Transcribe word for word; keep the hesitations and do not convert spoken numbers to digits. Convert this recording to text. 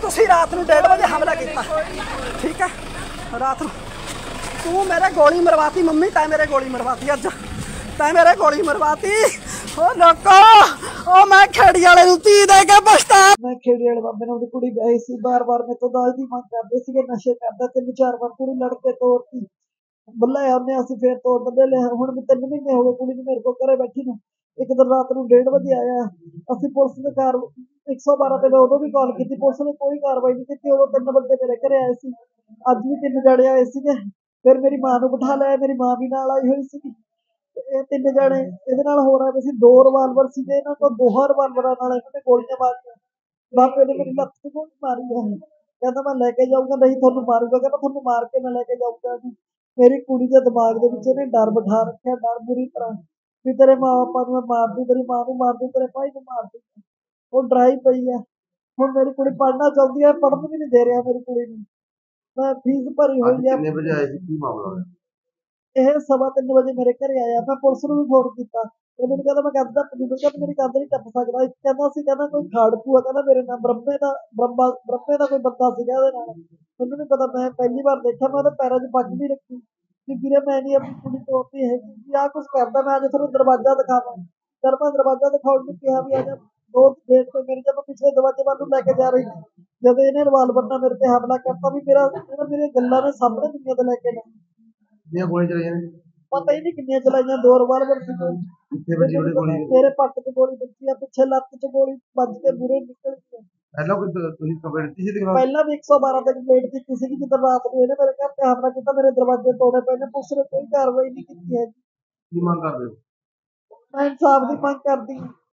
ਤੁਸੀਂ ਰਾਤ ਨੂੰ डेढ़ ਵਜੇ ਹਮਲਾ ਕੀਤਾ, ठीक है? रात ਨੂੰ तू मेरे गोली मरवाती मम्मी, तै मेरे गोली मरवाती, अज तै मेरे गोली मरवाती। ओ लोको ओ मैं खेड़ी वाले नूं धी दे के पछता। मैं खेड़ी वाले बाबे ने ਉਹਦੀ ਕੁੜੀ ਵਿਆਹੀ ਸੀ, बार-बार ਮੇਰੇ ਤੋਂ ਦਾਜ ਦੀ ਮੰਗ ਕਰਦੇ ਸੀਗੇ, ਨਸ਼ੇ ਕਰਦਾ, ਤਿੰਨ ਚਾਰ ਵਾਰ ਕੁੜੀ ਲੜ ਕੇ ਤੋਰਤੀ, ਬੱਲੇ ਉਹਨੇ ਅਸੀਂ ਫੇਰ ਤੋੜ ਦਿੰਦੇ ਲੈ। ਹੁਣ ਵੀ ਤਿੰਨ ਮਹੀਨੇ ਹੋ ਗਏ ਕੁੜੀ ਨੂੰ ਮੇਰੇ ਕੋਲ ਘਰੇ ਬੈਠੀ ਨੂੰ। ਇੱਕ ਦਿਨ ਰਾਤ ਨੂੰ डेढ़ ਵਜੇ ਆਇਆ, ਅਸੀਂ ਪੁਲਿਸ ਦੇ ਕਾਰ ਇੱਕ ਸੌ ਬਾਰਾਂ ਤੇ ਮੈਂ ਉਦੋਂ ਵੀ ਕਾਲ ਕੀਤੀ, ਪੁਲਿਸ ਨੇ ਕੋਈ ਕਾਰਵਾਈ ਨਹੀਂ ਕੀਤੀ। ਉਦੋਂ ਤਿੰਨ ਬੰਦੇ ਮੇਰੇ ਘਰੇ ਆਏ ਸੀ, ਅੱਜ ਵੀ ਤਿੰਨ ਜਣੇ ਆਏ ਸੀਗੇ। ਫਿਰ ਮੇਰੀ ਮਾਂ ਨੂੰ ਬਿਠਾ ਲਿਆ, ਮੇਰੀ ਮਾਂ ਵੀ ਨਾਲ ਆਈ ਹੋਈ ਸੀਗੀ। ਇਹ ਤਿੰਨ ਜਣੇ ਇਹਦੇ ਨਾਲ ਹੋ ਰਹੇ ਸੀ। ਦੋ ਰਿਵਾਲਵਰ ਸੀਗੇ ਇਹਨਾਂ ਕੋਲ, ਦੋਹਾਂ ਰਿਵਾਲਵਰਾਂ ਨਾਲ ਇਹਨਾਂ ਨੇ ਗੋਲੀਆਂ ਮਾਰੀਆਂ। ਬਾਪੇ ਨੇ ਮੇਰੀ ਲੱਤ ਤੇ ਗੋਲੀ ਮਾਰੀ ਹੈ, ਕਹਿੰਦਾ ਮੈਂ ਲੈ ਕੇ ਜਾਊਂਗਾ, ਨਹੀਂ ਤੁਹਾਨੂੰ ਮਾਰੂਗਾ, ਕਹਿੰਦਾ ਤੁਹਾਨੂੰ ਮਾਰ ਕੇ ਮੈਂ ਲੈ ਕੇ ਜਾਊਂਗਾ। ਮੇਰੀ ਕੁੜੀ ਦੇ ਦਿਮਾਗ ਦੇ ਵਿੱਚ ਇਹਨੇ ਡਰ ਬਿਠਾ ਰੱਖਿਆ, ਡਰ ਬੁਰੀ ਤਰ੍ਹਾਂ, ਵੀ ਤੇਰੇ ਮਾਂ ਬਾਪਾਂ ਨੂੰ ਮੈਂ ਮਾਰ ਦੂੰ, ਤੇਰੀ ਮਾਂ ਨੂੰ ਮਾਰ ਦੂੰ, ਤੇਰੇ ਭਾਈ ਨੂੰ ਮਾਰ ਦੂੰ। ਉਹ ਡਰਾਈ ਪਈ ਹੈ। ਹੁਣ ਮੇਰੀ ਕੁੜੀ ਪੜ੍ਹਨਾ ਚਾਹੁੰਦੀ ਹੈ, ਪੜ੍ਹਨ ਵੀ ਨਹੀਂ ਦੇ ਰਿਹਾ ਮੇਰੀ ਕੁੜੀ ਨੂੰ। ਮੈਂ ਫੀਸ ਭਰੀ ਹੋਈ ਹੈ। ਕਿੰਨੇ ਵਜੇ ਆਏ ਸੀ, ਕੀ ਮਾਮਲਾ ਹੋਇਆ? ਇਹ ਸਵਾ ਤਿੰਨ ਵਜੇ ਮੇਰੇ ਘਰੇ ਆਇਆ। ਮੈਂ ਪੁਲਿਸ ਨੂੰ ਵੀ ਫੋਨ ਕੀਤਾ, ਇਹ ਮੈਨੂੰ ਕਹਿੰਦਾ ਮੈਂ ਕੰਧ ਟੱਪ ਜੂਗਾ, ਕਹਿੰਦਾ ਮੇਰੀ ਕੰਧ ਨਹੀਂ ਟੱਪ ਸਕਦਾ। ਇੱਕ ਕਹਿੰਦਾ ਸੀ ਕਹਿੰਦਾ ਕੋਈ ਖਾੜਕੂ ਆ, ਕਹਿੰਦਾ ਮੇਰੇ ਨਾਲ ਬ੍ਰਹਮੇ ਦਾ ਬ੍ਰਹਮਾ ਬ੍ਰਹਮੇ ਦਾ ਕੋਈ ਬੰਦਾ ਸੀਗਾ ਇਹਦੇ ਨਾਲ। ਮੈਨੂੰ ਨਹੀਂ ਪਤਾ, ਮੈਂ ਪਹਿਲੀ ਵਾਰ ਦੇਖਿਆ। ਮੈਂ ਉਹਦੇ ਪੈਰਾਂ 'ਚ ਪੱਗ ਵੀ ਰੱਖੀ ਕਿ ਵੀਰੇ ਮੈਂ ਨਹੀਂ ਆਪਣੀ ਕੁੜੀ ਤੋੜਨੀ ਹੈਗੀ, ਵੀ ਆਹ ਕੁਛ ਕਰਦਾ। ਮੈਂ ਅੱਜ ਤੁਹਾਨੂੰ ਦਰਵਾਜ਼ਾ ਦਿਖਾਵਾਂ, ਜਦ ਮੈਂ ਦਰਵਾਜ਼ਾ ਦਿਖਾਉਣ ਨੂੰ ਕਿਹਾ ਵੀ ਅੱਜ ਦੋ ਗੇਟ ਤੇ ਮੇਰੀ ਜਦ ਪਿਛਲੇ ਦਰਵਾਜ਼ੇ ਵੱਲ ਨੂੰ ਲੈ ਕੇ ਜਾ ਰਹੀ ਸੀ, ਜਦੋਂ ਇਹਨੇ ਰਿਵਾਲਵਰ ਨਾਲ ਮੇਰੇ ਤੇ ਹਮਲਾ ਕਰਤਾ, ਵੀ ਮੇਰਾ ਮੇਰੀਆਂ ਗੱਲਾਂ ਨੇ ਸਾਹਮਣੇ ਦੁਨੀਆ ਤੇ ਲੈ ਕੇ ਨਾ। ਕਿੰਨੀਆਂ ਗੋਲੀਆਂ ਚਲਾਈਆਂ ਨੇ? ਪਤਾ ਹੀ ਨਹੀਂ ਕਿੰਨੀਆਂ ਚਲਾਈਆਂ, ਦੋ ਰਿਵਾਲਵਰ ਸੀ। ਕਿੱਥੇ ਵੱਜੀ ਉਹਦੀ ਗੋਲੀ? ਮੇਰੇ ਪੱਟ 'ਚ ਗੋਲੀ ਵੱਜੀ ਆ, ਪਿੱਛੇ ਲੱਤ 'ਚ ਗੋਲੀ ਵੱਜ ਕੇ ਮੂਹਰੇ ਨਿਕਲ ਗਈ। ਪਹਿਲਾਂ ਕੋਈ ਤੁਸੀਂ ਕੰਪਲੇਂਟ ਦਿੱਤੀ ਸੀ? ਪਹਿਲਾਂ ਵੀ ਇੱਕ ਸੌ ਬਾਰਾਂ ਤੇ ਕੰਪਲੇਂਟ ਕੀਤੀ ਸੀਗੀ, ਜਦੋਂ ਰਾਤ ਨੂੰ ਇਹਨੇ ਮੇਰੇ ਘਰ ਤੇ ਹਮਲਾ ਕੀਤਾ, ਮੇਰੇ ਦਰਵਾਜ਼ੇ ਤੋੜੇ ਪਏ ਨੇ। ਪੁਲਿਸ ਨੇ ਕੋਈ ਕਾਰਵਾਈ ਨਹੀਂ ਕੀਤੀ ਹੈ। ਕੀ ਮੰਗ ਕਰਦੇ ਹੋ? ਮੈਂ ਇਨਸਾਫ ਦੀ ਮੰਗ ਕਰਦੀ ਹਾਂ।